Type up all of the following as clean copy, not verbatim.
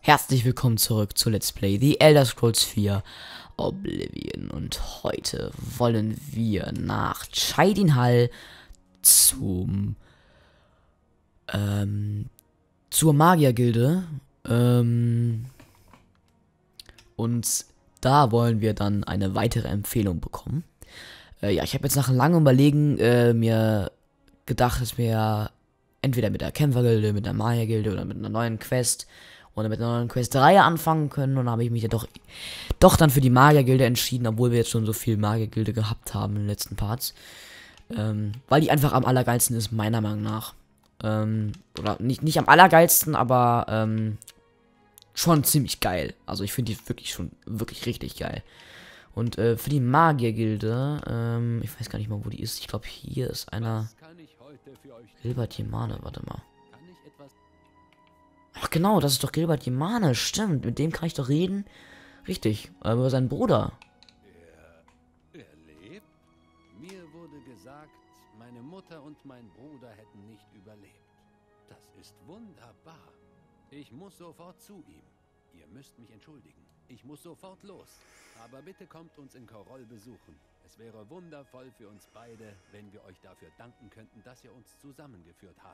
Herzlich willkommen zurück zu Let's Play The Elder Scrolls 4 Oblivion. Und heute wollen wir nach Cheydinhal zur Magiergilde. Und da wollen wir dann eine weitere Empfehlung bekommen. Ja, ich habe jetzt nach langem Überlegen mir gedacht, dass wir entweder mit der Kämpfergilde, mit der Magiergilde oder mit einer neuen Quest oder mit einer neuen Quest-Reihe anfangen können. Und dann habe ich mich ja doch dann für die Magiergilde entschieden, obwohl wir jetzt schon so viel Magiergilde gehabt haben in den letzten Parts. Weil die einfach am allergeilsten ist, meiner Meinung nach. Oder nicht am allergeilsten, aber schon ziemlich geil. Also ich finde die wirklich richtig geil. Und für die Magiergilde, ich weiß gar nicht mal, wo die ist. Ich glaube, hier ist einer. Gilbert Jemane, warte mal. Ach genau, das ist doch Gilbert Jemane, stimmt. Mit dem kann ich doch reden. Richtig, über seinen Bruder. Er lebt? Mir wurde gesagt, meine Mutter und mein Bruder hätten nicht überlebt. Das ist wunderbar. Ich muss sofort zu ihm. Ihr müsst mich entschuldigen. Ich muss sofort los. Aber bitte kommt uns in Koroll besuchen. Es wäre wundervoll für uns beide, wenn wir euch dafür danken könnten, dass ihr uns zusammengeführt habt.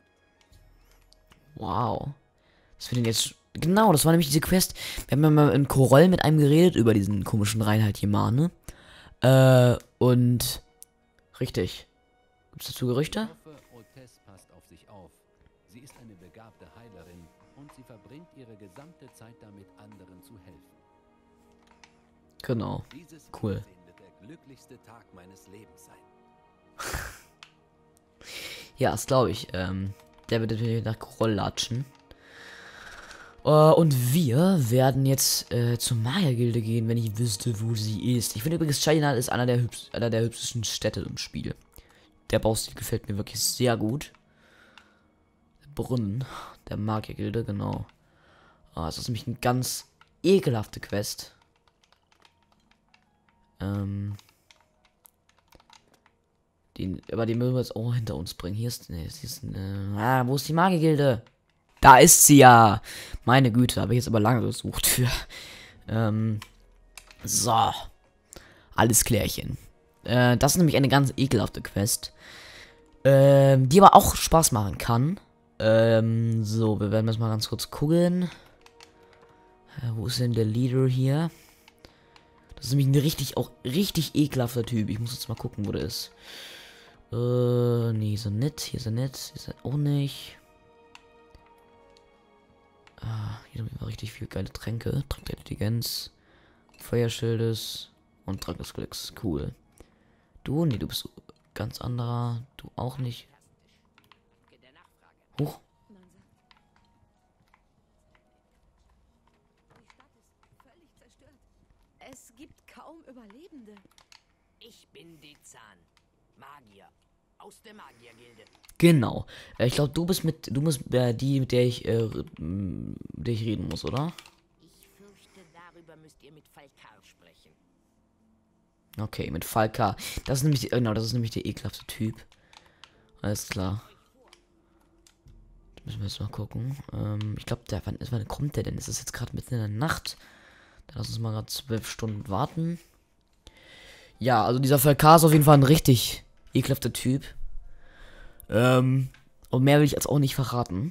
Wow. Das wird denn jetzt. Genau, das war nämlich diese Quest. Wir haben ja mal in Koroll mit einem geredet über diesen komischen Reinhard Jemane. Und. Richtig. Gibt's dazu Gerüchte? Ich hoffe, Otes passt auf sich auf. Sie ist eine begabte Heilerin und sie verbringt ihre gesamte Zeit damit, anderen zu helfen. Genau. Dieses Cool. Wiedersehen wird der glücklichste Tag meines Lebens sein. Ja, das glaube ich. Der wird natürlich nach Koroll latschen. Und wir werden jetzt zur Magiergilde gehen, wenn ich wüsste, wo sie ist. Ich finde übrigens, Cheydinhal ist einer der hübschesten Städte im Spiel. Der Baustil gefällt mir wirklich sehr gut. Der Brunnen der Magiergilde, genau. Das ist nämlich eine ganz ekelhafte Quest. Aber den müssen wir jetzt auch hinter uns bringen. Wo ist die Magiergilde? Da ist sie ja. Meine Güte, habe ich jetzt aber lange gesucht für. So. Alles klärchen. Das ist nämlich eine ganz ekelhafte Quest. Die aber auch Spaß machen kann. So, wir werden jetzt mal ganz kurz gucken. Wo ist denn der Leader hier? Das ist nämlich ein richtig ekelhafter Typ. Ich muss jetzt mal gucken, wo der ist. Nee, so nett. Hier ist er nett. Hier ist er auch nicht. Hier haben wir richtig viel geile Tränke. Trank der Intelligenz, Feuerschildes und Trank des Glücks. Cool. Du? Nee, du bist so ganz anderer. Du auch nicht. Huch. Die Stadt ist völlig zerstört. Es gibt kaum Überlebende. Ich bin Dezan, Magier, aus der Magiergilde. Genau. Ich glaube, du bist die, mit der ich reden muss, oder? Ich fürchte, darüber müsst ihr mit Falkar sprechen. Okay, mit Falkar. Das ist nämlich der ekelhafte Typ. Alles klar. Müssen wir jetzt mal gucken. Ich glaube, wann kommt der denn? Es ist jetzt gerade mitten in der Nacht. Dann lass uns mal gerade 12 Stunden warten. Ja, also dieser Falkar ist auf jeden Fall ein richtig ekelhafter Typ. Und mehr will ich jetzt auch nicht verraten.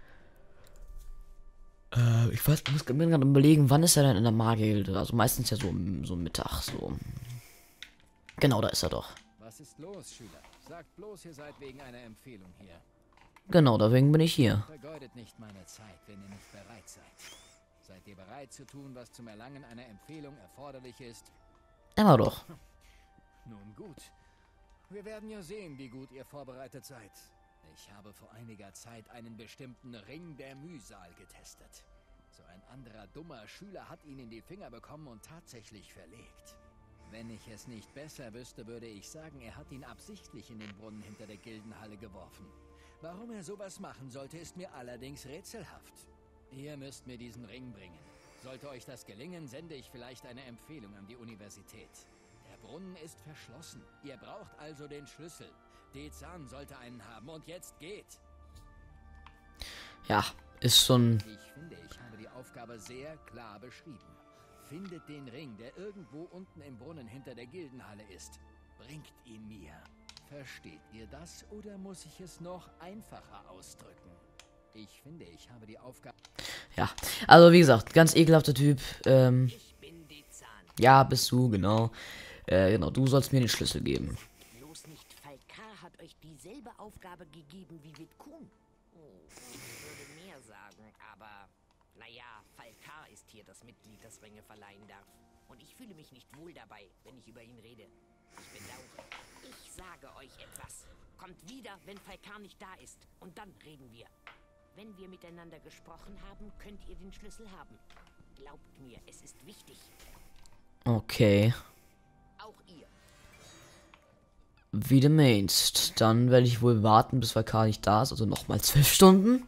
Ich muss gerade überlegen, wann ist er denn in der Magiergilde? Also meistens ja so Mittag, so. Genau, da ist er doch. Was ist los, Schüler? Sagt bloß, ihr seid wegen einer Empfehlung hier. Genau, deswegen bin ich hier. Vergeudet nicht meine Zeit, wenn ihr nicht bereit seid. Seid ihr bereit zu tun, was zum Erlangen einer Empfehlung erforderlich ist? Immer doch. Nun gut. Wir werden ja sehen, wie gut ihr vorbereitet seid. Ich habe vor einiger Zeit einen bestimmten Ring der Mühsal getestet. So ein anderer dummer Schüler hat ihn in die Finger bekommen und tatsächlich verlegt. Wenn ich es nicht besser wüsste, würde ich sagen, er hat ihn absichtlich in den Brunnen hinter der Gildenhalle geworfen. Warum er sowas machen sollte, ist mir allerdings rätselhaft. Ihr müsst mir diesen Ring bringen. Sollte euch das gelingen, sende ich vielleicht eine Empfehlung an die Universität. Der Brunnen ist verschlossen. Ihr braucht also den Schlüssel. Dezan sollte einen haben und jetzt geht. Ja, ist schon... Ich finde, ich habe die Aufgabe sehr klar beschrieben. Findet den Ring, der irgendwo unten im Brunnen hinter der Gildenhalle ist. Bringt ihn mir. Versteht ihr das oder muss ich es noch einfacher ausdrücken? Ich finde, ich habe die Aufgabe... Ja, also wie gesagt, ganz ekelhafter Typ. Ich bin Dezan. Ja, bist du, genau. Genau, du sollst mir den Schlüssel geben. Bloß nicht Falkar hat euch dieselbe Aufgabe gegeben wie Witkun. Oh, ich würde mehr sagen, aber naja, Falkar ist hier das Mitglied, das Ringe verleihen darf. Und ich fühle mich nicht wohl dabei, wenn ich über ihn rede. Ich bin Laure. Ich sage euch etwas. Kommt wieder, wenn Falkar nicht da ist. Und dann reden wir. Wenn wir miteinander gesprochen haben, könnt ihr den Schlüssel haben. Glaubt mir, es ist wichtig. Okay. Auch ihr. Wie du meinst. Dann werde ich wohl warten, bis Valkar nicht da ist. Also nochmal 12 Stunden.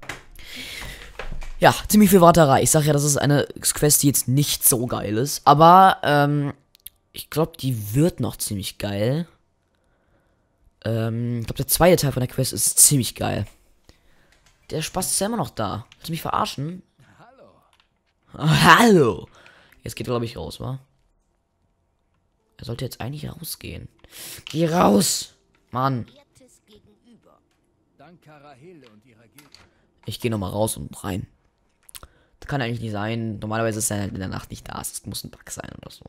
Ja, ziemlich viel Warterei. Ich sag ja, das ist eine Quest, die jetzt nicht so geil ist. Aber, ich glaube, die wird noch ziemlich geil. Ich glaube, der zweite Teil von der Quest ist ziemlich geil. Der Spaß ist ja immer noch da. Willst du mich verarschen? Hallo. Hallo! Jetzt geht er, glaube ich, raus, wa? Er sollte jetzt eigentlich rausgehen. Geh raus! Mann. Wertes gegenüber. Dank Karahille und ihrer Gilde. Ich gehe nochmal raus und rein. Das kann eigentlich nicht sein. Normalerweise ist er halt in der Nacht nicht da. Das muss ein Bug sein oder so.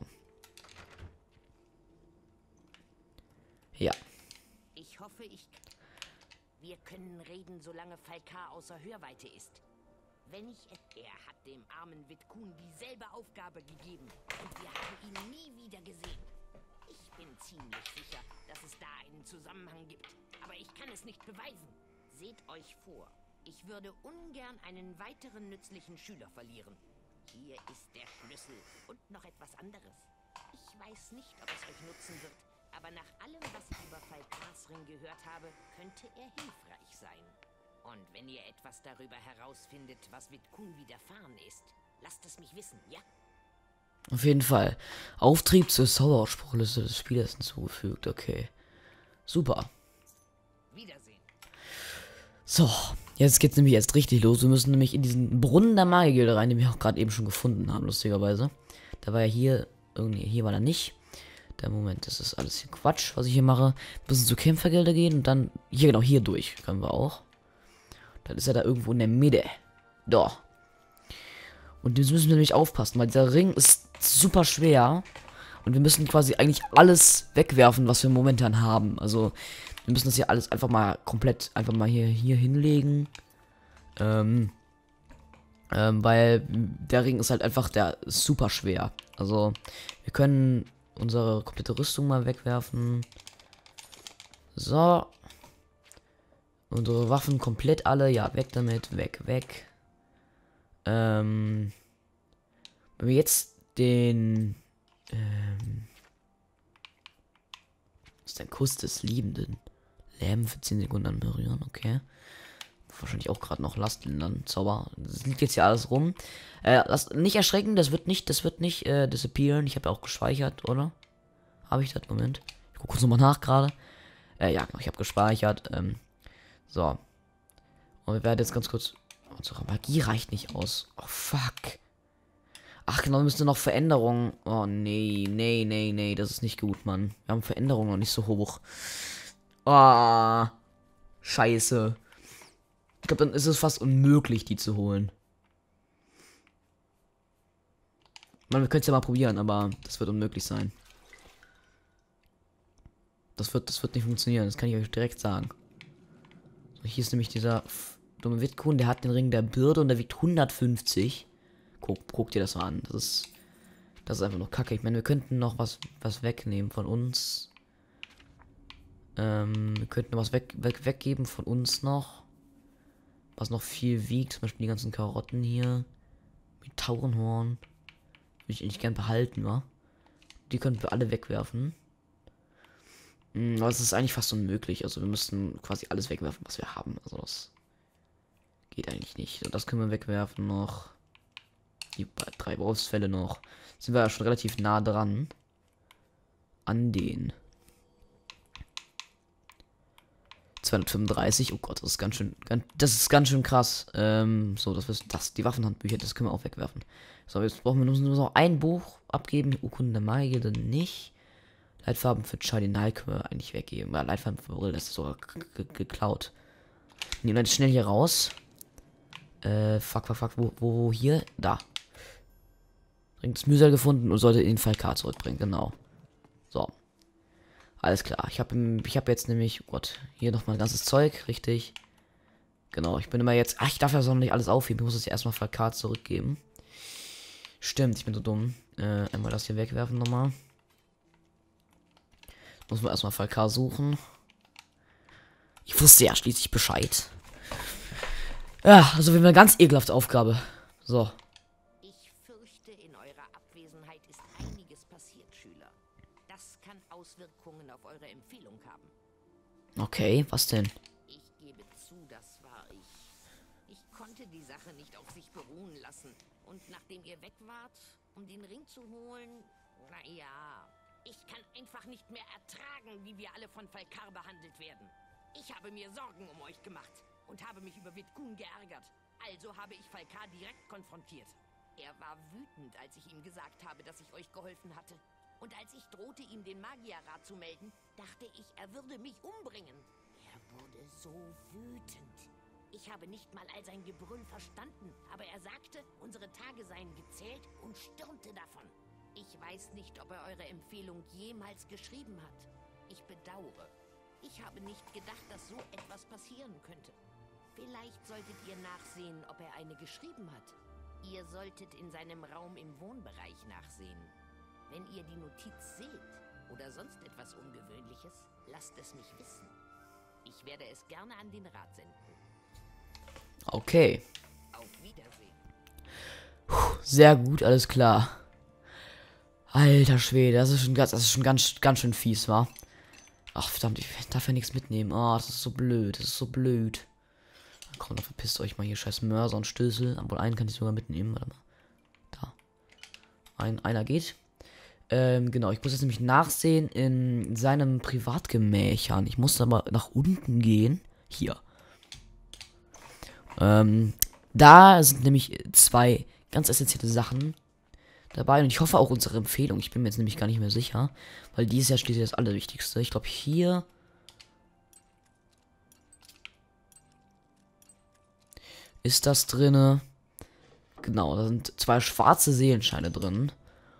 Ja. Ich hoffe, wir können reden, solange Falkar außer Hörweite ist. Wenn ich... Er hat dem armen Witkun dieselbe Aufgabe gegeben. Und wir haben ihn nie wieder gesehen. Ich bin ziemlich sicher, dass es da einen Zusammenhang gibt. Aber ich kann es nicht beweisen. Seht euch vor. Ich würde ungern einen weiteren nützlichen Schüler verlieren. Hier ist der Schlüssel und noch etwas anderes. Ich weiß nicht, ob es euch nutzen wird. Aber nach allem, was ich über Falkars Ring gehört habe, könnte er hilfreich sein. Und wenn ihr etwas darüber herausfindet, was Witkun widerfahren ist, lasst es mich wissen, ja? Auf jeden Fall. Auftrieb zur Zauberspruchliste des Spielers hinzugefügt. Okay. Super. Wiedersehen. So. Jetzt geht's nämlich erst richtig los. Wir müssen nämlich in diesen Brunnen der Magiergilde rein, den wir auch gerade eben schon gefunden haben, lustigerweise. Da war ja hier... Irgendwie, hier war er nicht. Der Moment, das ist alles hier Quatsch, was ich hier mache. Wir müssen zur Kämpfergilde gehen und dann... Hier, genau, hier durch können wir auch. Dann ist er da irgendwo in der Mitte. Da. Und jetzt müssen wir nämlich aufpassen, weil dieser Ring ist super schwer. Und wir müssen quasi eigentlich alles wegwerfen, was wir momentan haben. Also, wir müssen das hier alles einfach mal komplett, einfach mal hier hinlegen. Weil der Ring ist halt einfach, der ist super schwer. Also, wir können unsere komplette Rüstung mal wegwerfen. So. Unsere Waffen komplett alle. Ja, weg damit. Weg. Wenn wir jetzt den... das ist ein Kuss des Liebenden. Lärm für 10 Sekunden anberühren, okay. Wahrscheinlich auch gerade noch Lastlindern. Zauber. Das liegt jetzt hier alles rum. Nicht erschrecken, das wird nicht disappearen. Ich habe ja auch gespeichert, oder? Habe ich das? Moment. Ich gucke kurz nochmal nach gerade. Ja, genau, ich habe gespeichert. So. Und wir werden jetzt ganz kurz... Unsere Magie reicht nicht aus. Oh, fuck. Ach, genau, wir müssen noch Veränderungen. Oh, nee. Das ist nicht gut, Mann. Wir haben Veränderungen noch nicht so hoch. Oh. Scheiße. Ich glaube, dann ist es fast unmöglich, die zu holen. Man, wir können es ja mal probieren, aber das wird unmöglich sein. Das wird nicht funktionieren, das kann ich euch direkt sagen. So, hier ist nämlich dieser dumme Witkun, der hat den Ring der Bürde und der wiegt 150. Guck dir das mal an. Das ist einfach noch kacke. Ich meine, wir könnten noch was wegnehmen von uns. Wir könnten was weggeben von uns noch. Was noch viel wiegt. Zum Beispiel die ganzen Karotten hier. Mit Taurenhorn. Würde ich eigentlich gern behalten, wa? Die könnten wir alle wegwerfen. Aber es ist eigentlich fast unmöglich. Also wir müssen quasi alles wegwerfen, was wir haben. Also das geht eigentlich nicht. So, das können wir wegwerfen noch. Die 3 Wolfsfälle noch. Sind wir ja schon relativ nah dran. An den 235. Oh Gott, das ist ganz schön krass. So, die Waffenhandbücher, das können wir auch wegwerfen. So, jetzt brauchen wir nur noch ein Buch abgeben. Urkunden der Magier dann nicht. Leitfarben für Charlie Knight können wir eigentlich weggeben. Ja, Leitfarben für Brill, das ist sogar geklaut. Nehmen wir jetzt schnell hier raus. Fuck. Wo hier? Da. Bringt das Mühsal gefunden und sollte den Falkar zurückbringen, genau. So. Alles klar. Ich habe jetzt nämlich, oh Gott, hier nochmal ein ganzes Zeug, richtig. Genau, ich bin immer jetzt, ich darf ja so nicht alles aufheben, ich muss es ja erstmal Falkar zurückgeben. Stimmt, ich bin so dumm. Einmal das hier wegwerfen nochmal. Muss man erstmal Falkar suchen. Ich wusste ja schließlich Bescheid. Ja, also wir haben eine ganz ekelhafte Aufgabe. So. Ich fürchte, in eurer Abwesenheit ist einiges passiert, Schüler. Das kann Auswirkungen auf eure Empfehlung haben. Okay, was denn? Ich gebe zu, das war ich. Ich konnte die Sache nicht auf sich beruhen lassen. Und nachdem ihr weg wart, um den Ring zu holen, naja, ich kann einfach nicht mehr ertragen, wie wir alle von Falkar behandelt werden. Ich habe mir Sorgen um euch gemacht und habe mich über Witkun geärgert. Also habe ich Falkar direkt konfrontiert. Er war wütend, als ich ihm gesagt habe, dass ich euch geholfen hatte. Und als ich drohte, ihm den Magierrat zu melden, dachte ich, er würde mich umbringen. Er wurde so wütend. Ich habe nicht mal all sein Gebrüll verstanden, aber er sagte, unsere Tage seien gezählt und stürmte davon. Ich weiß nicht, ob er eure Empfehlung jemals geschrieben hat. Ich bedauere. Ich habe nicht gedacht, dass so etwas passieren könnte. Vielleicht solltet ihr nachsehen, ob er eine geschrieben hat. Ihr solltet in seinem Raum im Wohnbereich nachsehen. Wenn ihr die Notiz seht oder sonst etwas Ungewöhnliches, lasst es mich wissen. Ich werde es gerne an den Rat senden. Okay. Auf Wiedersehen. Sehr gut, alles klar. Alter Schwede, das ist schon ganz schön fies, wa? Ach verdammt, ich darf ja nichts mitnehmen. Oh, das ist so blöd, Komm, dann verpisst euch mal hier, scheiß Mörser und Stößel. Aber einen kann ich sogar mitnehmen, warte mal. Da. Einer geht. Genau, ich muss jetzt nämlich nachsehen in seinem Privatgemächern. Ich muss aber nach unten gehen. Hier. Da sind nämlich zwei ganz essentielle Sachen dabei. Und ich hoffe auch unsere Empfehlung. Ich bin mir jetzt nämlich gar nicht mehr sicher. Weil die ist ja schließlich das Allerwichtigste. Ich glaube hier... ist das drinne. Genau, da sind zwei schwarze Seelenscheine drin.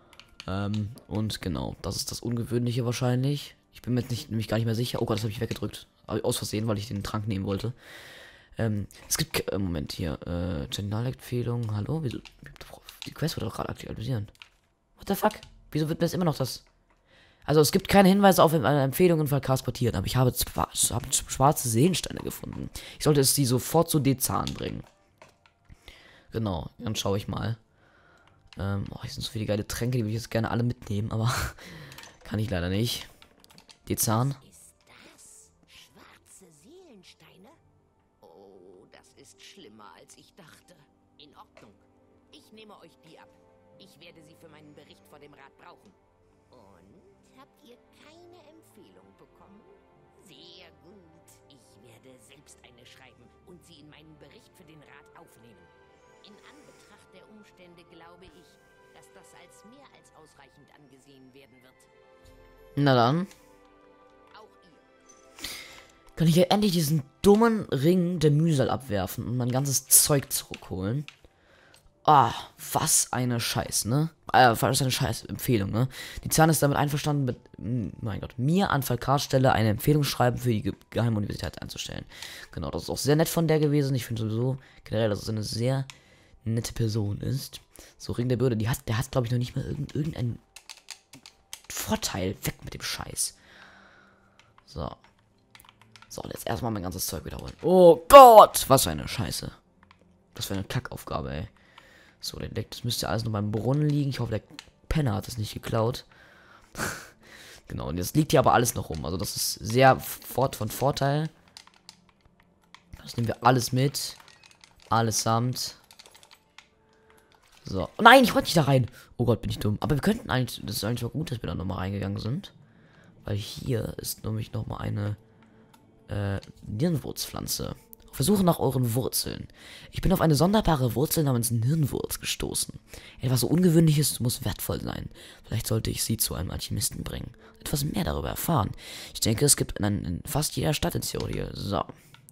Und genau, das ist das Ungewöhnliche wahrscheinlich. Ich bin mir jetzt nämlich gar nicht mehr sicher. Oh Gott, das habe ich weggedrückt. Aus Versehen, weil ich den Trank nehmen wollte. Es gibt, Moment hier, Generalempfehlung, hallo? Wieso? Die Quest wird doch gerade aktualisieren. What the fuck? Wieso wird mir das immer noch das... Also es gibt keine Hinweise auf eine Empfehlung in Falkar portiert, aber ich habe schwarze Seelensteine gefunden. Ich sollte es die sofort zu Dezahn bringen. Genau, dann schaue ich mal. Hier sind so viele geile Tränke, die würde ich jetzt gerne alle mitnehmen, aber kann ich leider nicht. Dezahn. Ist das schwarze Seelensteine? Oh, das ist schlimmer, als ich dachte. In Ordnung. Ich nehme euch die ab. Ich werde sie für meinen Bericht vor dem Rat brauchen. Und habt ihr keine Empfehlung bekommen? Sehr gut. Ich werde selbst eine schreiben und sie in meinen Bericht für den Rat aufnehmen. In Anbetracht der Umstände glaube ich, dass das als mehr als ausreichend angesehen werden wird. Na dann. Auch ihr. Kann ich ja endlich diesen dummen Ring der Mühsal abwerfen und mein ganzes Zeug zurückholen. Ah, was eine Scheiß, ne? Was eine Scheiß-Empfehlung, ne? Die Zahn ist damit einverstanden, mein Gott, mir an Falkars Stelle eine Empfehlung schreiben für die Geheimuniversität einzustellen. Genau, das ist auch sehr nett von der gewesen. Ich finde sowieso generell, dass es eine sehr nette Person ist. So, Ring der Bürde, der hat, glaube ich, noch nicht mal irgendeinen Vorteil. Weg mit dem Scheiß. So. So, jetzt erstmal mein ganzes Zeug wiederholen. Oh Gott, was für eine Scheiße. Das wäre eine Kackaufgabe, ey. So, das müsste alles nur beim Brunnen liegen. Ich hoffe, der Penner hat es nicht geklaut. Genau, und jetzt liegt hier aber alles noch rum. Also das ist sehr von Vorteil. Das nehmen wir alles mit. Allesamt. So. Oh nein, ich wollte nicht da rein. Oh Gott, bin ich dumm. Aber wir könnten eigentlich, das ist eigentlich auch gut, dass wir da nochmal reingegangen sind. Weil hier ist nämlich nochmal eine Nirnwurzpflanze. Versuche nach euren Wurzeln. Ich bin auf eine sonderbare Wurzel namens Nirnwurz gestoßen. Etwas so Ungewöhnliches muss wertvoll sein. Vielleicht sollte ich sie zu einem Alchemisten bringen. Etwas mehr darüber erfahren. Ich denke, es gibt in fast jeder Stadt in Theorie. So.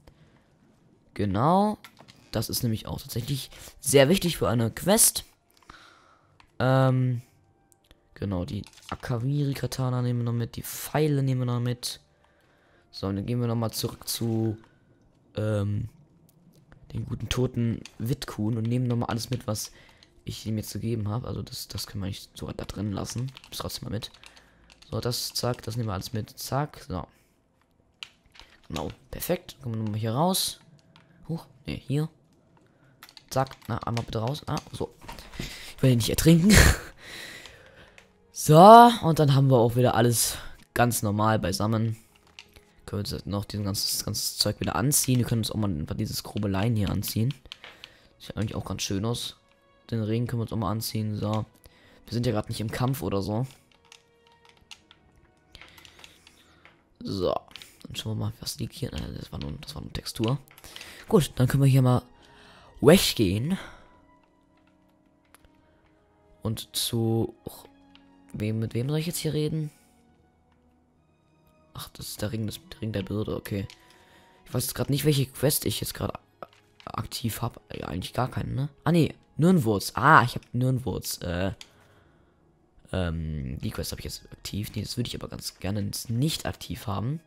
Genau. Das ist nämlich auch tatsächlich sehr wichtig für eine Quest. Genau, die Akaviri-Katana nehmen wir noch mit. Die Pfeile nehmen wir noch mit. So, und dann gehen wir nochmal zurück zu den guten toten Witkuhn und nehmen nochmal alles mit, was ich ihm jetzt gegeben habe. Also das können wir nicht sogar da drin lassen. Ist trotzdem mal mit. So, das, zack, das nehmen wir alles mit. Zack, so. Genau, perfekt. Kommen wir nochmal hier raus. Huch, ne, hier. Zack, na, einmal bitte raus. Ah, so. Ich will ihn nicht ertrinken. So, und dann haben wir auch wieder alles ganz normal beisammen. Können wir jetzt noch dieses ganze Zeug wieder anziehen. Wir können uns auch mal dieses grobe Lein hier anziehen. Sieht eigentlich auch ganz schön aus. Den Regen können wir uns auch mal anziehen. So. Wir sind ja gerade nicht im Kampf oder so. So. Dann schauen wir mal, was liegt hier. Das war nur Textur. Gut, dann können wir hier mal weggehen. Und zu... mit wem soll ich jetzt hier reden? Ach, das ist der Ring der Bürde, okay. Ich weiß jetzt gerade nicht, welche Quest ich jetzt gerade aktiv habe. Ja, eigentlich gar keine, ne? Ah, nee, Nirnwurz. Ah, ich habe Nirnwurz. Die Quest habe ich jetzt aktiv. Nee, das würde ich aber ganz gerne nicht aktiv haben.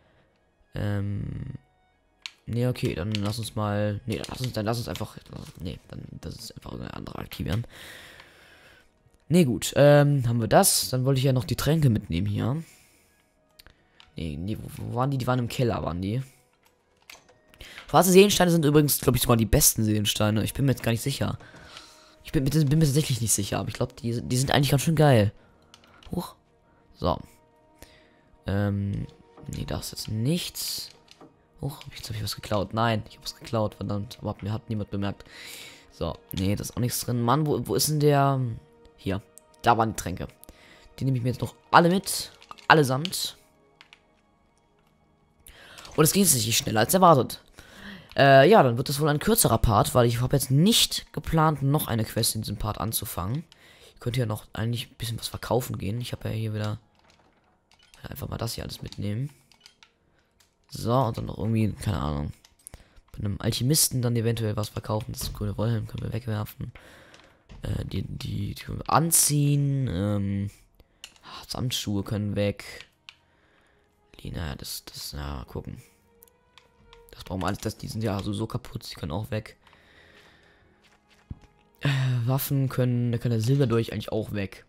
Nee, okay, dann lass uns mal... Nee, dann lass uns einfach... Nee, dann das ist einfach eine andere aktivieren. Nee, gut, haben wir das. Dann wollte ich ja noch die Tränke mitnehmen hier. Nee, wo waren die? Die waren im Keller, waren die. Schwarze Seelensteine sind übrigens, glaube ich, sogar die besten Seelensteine. Ich bin mir jetzt gar nicht sicher. Ich bin mir tatsächlich nicht sicher, aber ich glaube, die sind eigentlich ganz schön geil. Huch. So. Nee, da ist jetzt nichts. Huch, jetzt habe ich was geklaut. Nein, ich habe was geklaut, verdammt. Aber mir hat niemand bemerkt. So, nee, da ist auch nichts drin. Mann, wo ist denn der... Hier, da waren die Tränke. Die nehme ich mir jetzt noch alle mit. Allesamt. Und es geht jetzt nicht schneller als erwartet. Ja, dann wird das wohl ein kürzerer Part, weil ich habe jetzt nicht geplant, noch eine Quest in diesem Part anzufangen. Ich könnte ja noch eigentlich ein bisschen was verkaufen gehen. Ich habe ja hier wieder... Ja, einfach mal das hier alles mitnehmen. So, und dann noch irgendwie, keine Ahnung. Bei einem Alchemisten dann eventuell was verkaufen. Das grüne Wollhelm können wir wegwerfen. Die können wir anziehen. Samtschuhe können weg. Lina, das, ja, gucken. Das brauchen wir alles, die sind ja so kaputt, die können auch weg. Waffen können, da kann der Silberdolch eigentlich auch weg.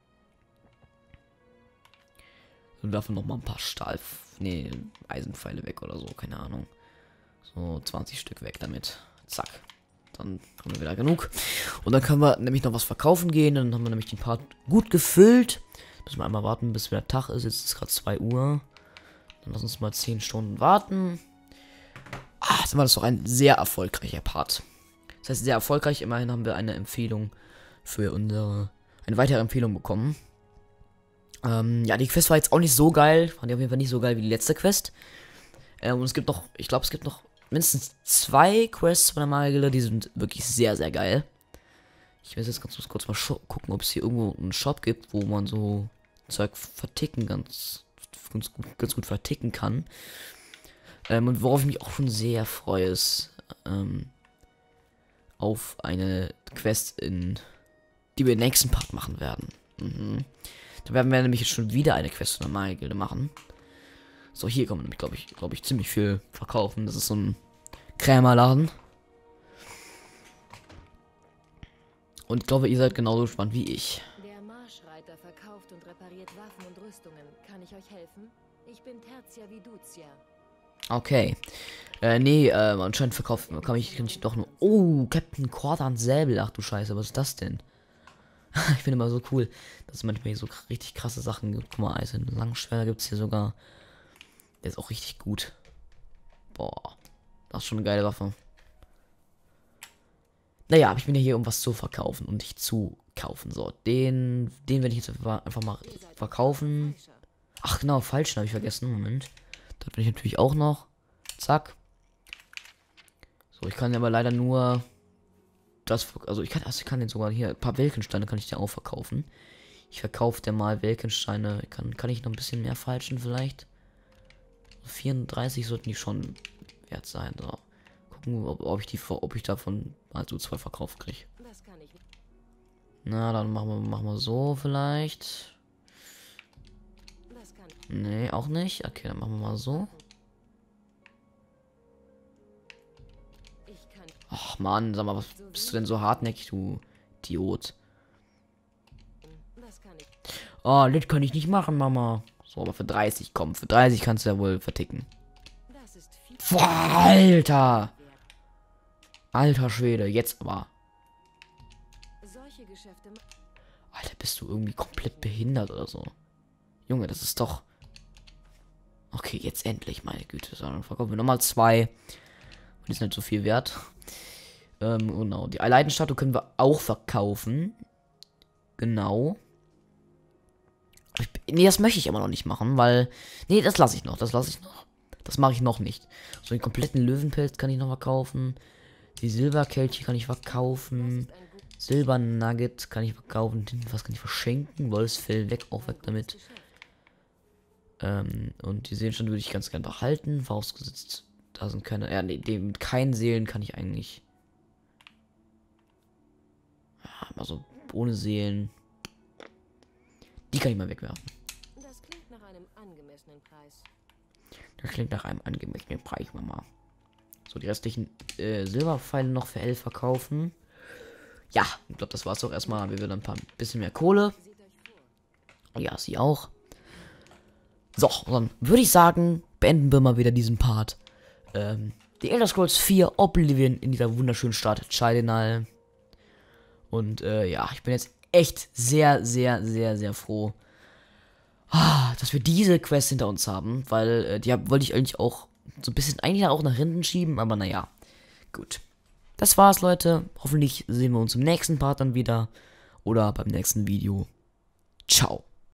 Und werfen noch mal ein paar Eisenpfeile weg oder so, keine Ahnung. So, 20 Stück weg damit. Zack. Dann haben wir wieder genug. Und dann können wir nämlich noch was verkaufen gehen. Dann haben wir nämlich den Part gut gefüllt. Müssen wir einmal warten, bis wieder Tag ist. Jetzt ist gerade 2 Uhr. Dann lass uns mal 10 Stunden warten. Dann war das doch ein sehr erfolgreicher Part. Das heißt, sehr erfolgreich. Immerhin haben wir eine Empfehlung für eine weitere Empfehlung bekommen. Ja, die Quest war jetzt auch nicht so geil. Fand ich auf jeden Fall nicht so geil wie die letzte Quest. Und es gibt noch, ich glaube, es gibt noch mindestens 2 Quests von der Magier-Gilde, die sind wirklich sehr, sehr geil. Ich werde jetzt ganz kurz mal gucken, ob es hier irgendwo einen Shop gibt, wo man so Zeug verticken ganz gut verticken kann. Und worauf ich mich auch schon sehr freue, ist auf eine Quest, die wir im nächsten Part machen werden. Da werden wir nämlich jetzt schon wieder eine Quest von der Magier-Gilde machen. So, hier kann man nämlich, glaube ich, ziemlich viel verkaufen. Das ist so ein Krämerladen. Und ich glaube, ihr seid genauso spannend wie ich. Der Marschreiter verkauft und repariert Waffen und Rüstungen. Kann ich euch helfen? Ich bin Tertia Viducia. Okay. Nee, anscheinend kann ich doch nur... Oh, Captain Cordan Säbel. Ach du Scheiße, was ist das denn? Ich finde immer so cool, dass es manchmal hier so richtig krasse Sachen gibt. Guck mal, also einen Langschwerter gibt es hier sogar. Der ist auch richtig gut. Boah. Das ist schon eine geile Waffe. Naja, aber ich bin ja hier, um was zu verkaufen und nicht zu kaufen. So, den werde ich jetzt einfach mal verkaufen. Ach genau, falschen habe ich vergessen. Moment. Das will ich natürlich auch noch. Zack. So, ich kann aber leider nur das, also ich kann den sogar hier, ein paar Welkensteine kann ich dir auch verkaufen. Ich verkaufe dir mal Welkensteine. Kann ich noch ein bisschen mehr falschen vielleicht? 34 sollten die schon wert sein. So. Gucken, ob ich davon mal so 2 verkauft kriege. Das kann ich. Na, dann machen wir so vielleicht. Das kann ich. Nee, auch nicht. Okay, dann machen wir mal so. Ich kann. Ach Mann, sag mal, was bist du denn so hartnäckig, du Idiot? Das kann ich. Oh, das kann ich nicht machen, Mama. So, aber für 30, komm, für 30 kannst du ja wohl verticken. Das ist viel. Boah, Alter! Alter Schwede, jetzt aber. Solche Geschäfte. Alter, bist du irgendwie komplett behindert oder so? Junge, das ist doch... Okay, jetzt endlich, meine Güte. So, dann verkaufen wir nochmal 2. Die sind nicht so viel wert. Genau, die Leidenstatue können wir auch verkaufen. Genau. Nee, das möchte ich aber noch nicht machen, weil... Nee, das lasse ich noch, das mache ich noch nicht. So, den kompletten Löwenpelz kann ich noch verkaufen. Die Silberkelche kann ich verkaufen. Silbernugget kann ich verkaufen. Was kann ich verschenken? Wolfsfell weg, auch weg damit. Und die Seelensteine würde ich ganz gerne behalten. Vorausgesetzt, da sind keine... Ja, nee, mit keinen Seelen kann ich eigentlich... Ja, also ohne Seelen... Die kann ich mal wegwerfen. Das klingt nach einem angemessenen Preis. Das klingt nach einem angemessenen Preis, Mama. So, die restlichen Silberpfeile noch für 11 verkaufen. Ja, ich glaube, das war's doch erstmal. Wir werden ein bisschen mehr Kohle. Ja, sie auch. So, dann würde ich sagen, beenden wir mal wieder diesen Part. Die Elder Scrolls 4 Oblivion in dieser wunderschönen Stadt Chaidenal. Und ja, ich bin jetzt echt sehr, sehr, sehr, sehr froh, dass wir diese Quest hinter uns haben, weil die wollte ich eigentlich auch so ein bisschen eigentlich auch nach hinten schieben, aber naja, gut. Das war's, Leute. Hoffentlich sehen wir uns im nächsten Part dann wieder oder beim nächsten Video. Ciao.